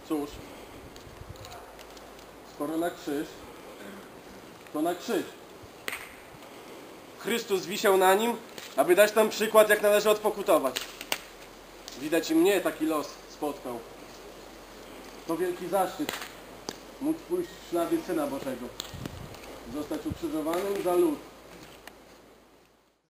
Cóż, skoro na krzyż, to na krzyż. Chrystus wisiał na nim, aby dać nam przykład, jak należy odpokutować. Widać i mnie taki los spotkał. To wielki zaszczyt móc pójść w ślady Syna Bożego. Zostać ukrzyżowanym za lud.